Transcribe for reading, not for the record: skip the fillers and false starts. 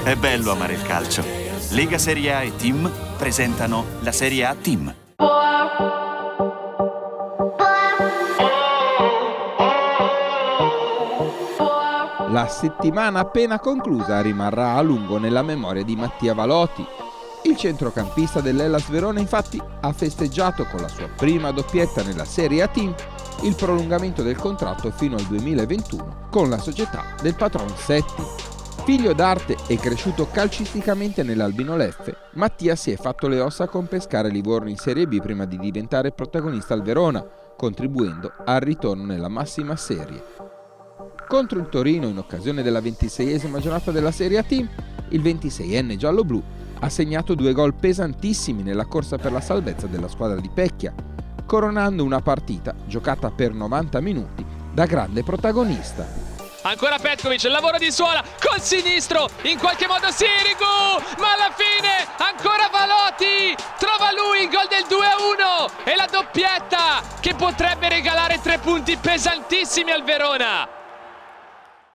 È bello amare il calcio. Lega Serie A e Team presentano la Serie A Team. La settimana appena conclusa rimarrà a lungo nella memoria di Mattia Valotti. Il centrocampista dell'Hellas Verona infatti ha festeggiato con la sua prima doppietta nella Serie A Team il prolungamento del contratto fino al 2021 con la società del patron Setti. Figlio d'arte e cresciuto calcisticamente nell'Albino Leffe, Mattia si è fatto le ossa con Pescara e Livorno in Serie B prima di diventare protagonista al Verona, contribuendo al ritorno nella massima serie. Contro il Torino, in occasione della 26esima giornata della Serie A Team, il 26enne giallo-blu ha segnato 2 gol pesantissimi nella corsa per la salvezza della squadra di Pecchia, coronando una partita giocata per 90 minuti da grande protagonista. Ancora Petkovic, il lavoro di Suola col sinistro, in qualche modo Sirigu, ma alla fine ancora Valotti trova lui il gol del 2-1 e la doppietta che potrebbe regalare 3 punti pesantissimi al Verona.